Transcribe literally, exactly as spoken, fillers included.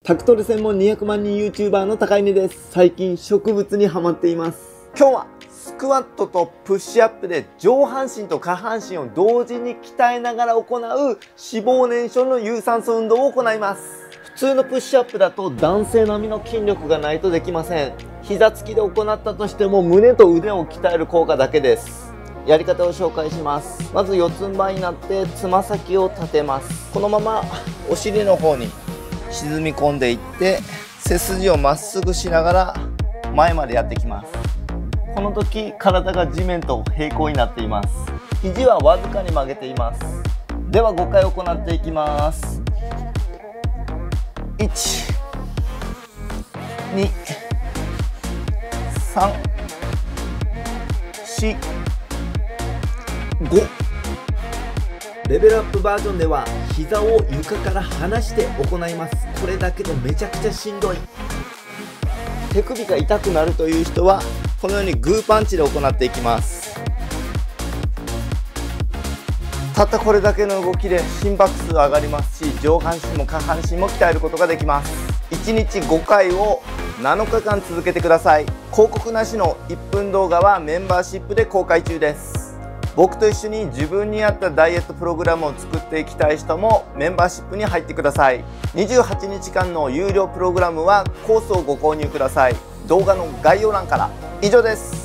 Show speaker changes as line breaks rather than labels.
タクトレ専門にひゃくまんにん YouTuber の高稲です。最近植物にハマっています。今日はスクワットとプッシュアップで上半身と下半身を同時に鍛えながら行う脂肪燃焼の有酸素運動を行います。普通のプッシュアップだと男性並みの筋力がないとできません。膝つきで行ったとしても胸と腕を鍛える効果だけです。やり方を紹介します。まず四つん這いになってつま先を立てます。このままお尻の方に沈み込んでいって背筋をまっすぐしながら前までやってきます。この時体が地面と平行になっています。肘はわずかに曲げています。ではごかい行っていきます。いち、に、さん、し、ご。レベルアップバージョンでは膝を床から離して行います。これだけでめちゃくちゃしんどい。手首が痛くなるという人はこのようにグーパンチで行っていきます。たったこれだけの動きで心拍数上がりますし、上半身も下半身も鍛えることができます。いちにちごかいをなのかかん続けてください。広告なしのいっぷん動画はメンバーシップで公開中です。僕と一緒に自分に合ったダイエットプログラムを作っていきたい人もメンバーシップに入ってください。にじゅうはちにちかんの有料プログラムはコースをご購入ください。動画の概要欄から。以上です。